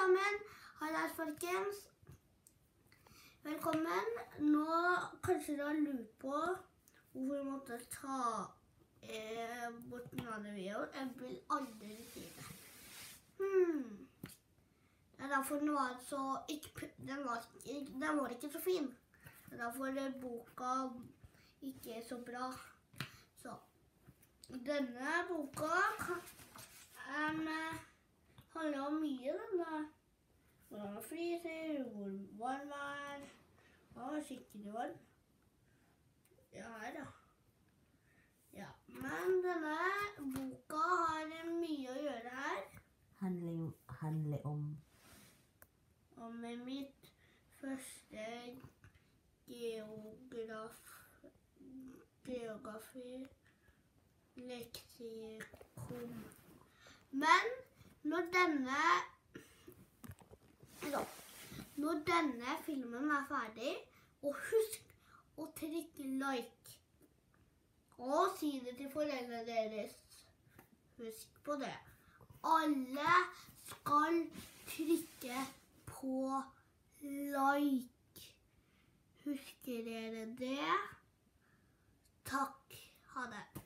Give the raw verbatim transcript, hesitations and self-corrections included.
sammen. Hallais, folkens. Velkommen. Nå kanskje du har lurt på hvorfor vi måtte ta eh, bort den andre videoen. Jeg vil aldri si det. Hmm. Det er derfor den var så ikke, den var, den var ikke så fin. Det er derfor boka ikke er så bra. Så denne boka um, handler om mye. Denne. Hvordan man fryser, hvor varm er. Å, skikkelig varm. Ja, her da. Ja, men denne boka har mye å gjøre her. Handler, handler om om mitt første geograf, geografi leksikon. Men når denne når denne filmen er ferdig, og husk å trykke like og si det til foreldrene deres. Husk på det. Alle skal trykke på like. Husker dere det? Takk. Ha det.